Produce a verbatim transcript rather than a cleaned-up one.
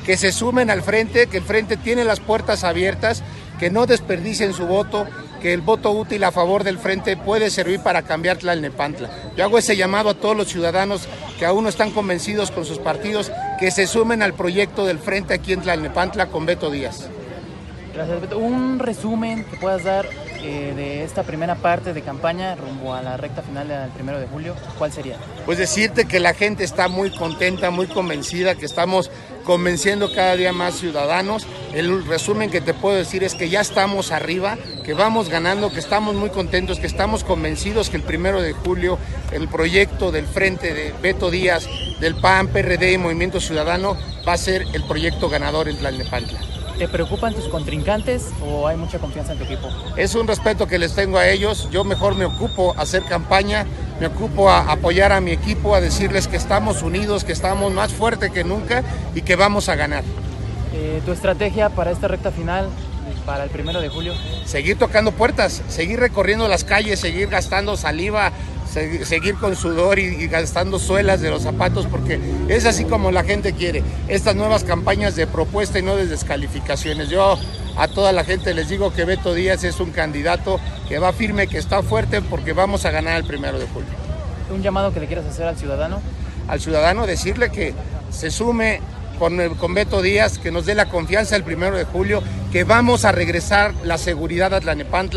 que se sumen al frente, que el frente tiene las puertas abiertas, que no desperdicien su voto, que el voto útil a favor del frente puede servir para cambiar Tlalnepantla. Yo hago ese llamado a todos los ciudadanos que aún no están convencidos con sus partidos, que se sumen al proyecto del frente aquí en Tlalnepantla con Beto Díaz. Gracias, Beto. Un resumen que puedas dar eh, de esta primera parte de campaña rumbo a la recta final del primero de julio, ¿cuál sería? Pues decirte que la gente está muy contenta, muy convencida, que estamos convenciendo cada día más ciudadanos. El resumen que te puedo decir es que ya estamos arriba, que vamos ganando, que estamos muy contentos, que estamos convencidos que el primero de julio el proyecto del frente de Beto Díaz, del P A N, P R D y Movimiento Ciudadano va a ser el proyecto ganador en Tlalnepantla. ¿Te preocupan tus contrincantes o hay mucha confianza en tu equipo? Es un respeto que les tengo a ellos. Yo mejor me ocupo a hacer campaña, me ocupo a apoyar a mi equipo, a decirles que estamos unidos, que estamos más fuertes que nunca y que vamos a ganar. Eh, ¿Tu estrategia para esta recta final, para el primero de julio? Seguir tocando puertas, seguir recorriendo las calles, seguir gastando saliva, seguir con sudor y, y gastando suelas de los zapatos, porque es así como la gente quiere estas nuevas campañas de propuesta y no de descalificaciones. Yo a toda la gente les digo que Beto Díaz es un candidato que va firme, que está fuerte, porque vamos a ganar el primero de julio. ¿Un llamado que le quieras hacer al ciudadano? Al ciudadano decirle que se sume con, con Beto Díaz, que nos dé la confianza el primero de julio, que vamos a regresar la seguridad a Tlalnepantla.